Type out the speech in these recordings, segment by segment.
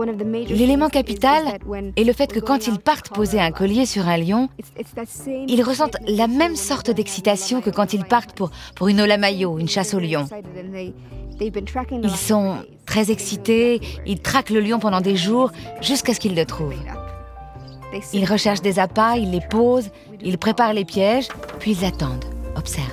L'élément capital est le fait que quand ils partent poser un collier sur un lion, ils ressentent la même sorte d'excitation que quand ils partent pour une olamayo, une chasse au lion. Ils sont très excités, ils traquent le lion pendant des jours jusqu'à ce qu'ils le trouvent. Ils recherchent des appâts, ils les posent, ils préparent les pièges, puis ils attendent, observent.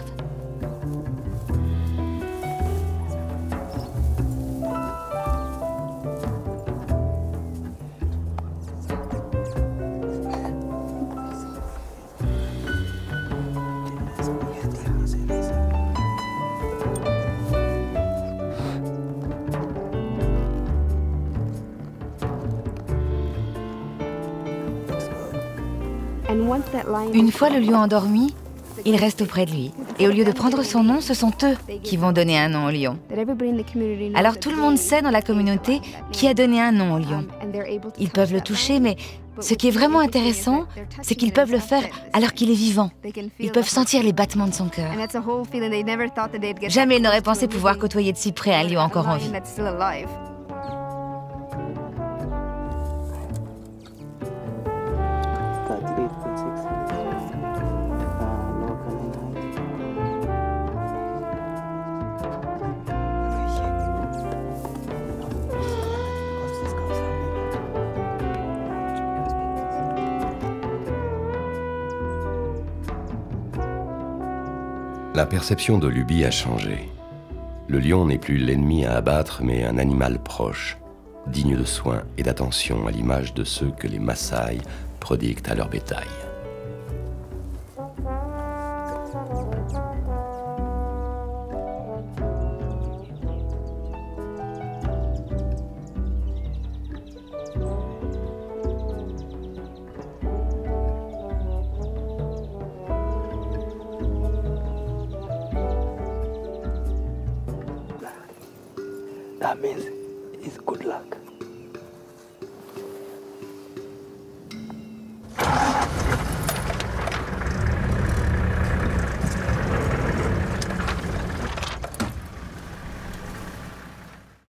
Une fois le lion endormi, ils restent auprès de lui. Et au lieu de prendre son nom, ce sont eux qui vont donner un nom au lion. Alors tout le monde sait dans la communauté qui a donné un nom au lion. Ils peuvent le toucher, mais ce qui est vraiment intéressant, c'est qu'ils peuvent le faire alors qu'il est vivant. Ils peuvent sentir les battements de son cœur. Jamais ils n'auraient pensé pouvoir côtoyer de si près un lion encore en vie. La perception de Luby a changé. Le lion n'est plus l'ennemi à abattre, mais un animal proche, digne de soins et d'attention à l'image de ceux que les Maasai prodiguent à leur bétail. That means it's good luck.